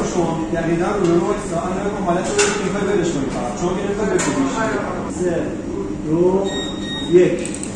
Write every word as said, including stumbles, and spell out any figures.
شما دقیقاً رو رو وایسا الان ما حالت رو میخوای برش کنید فقط شما که نمیخوای بکنید سه دو یک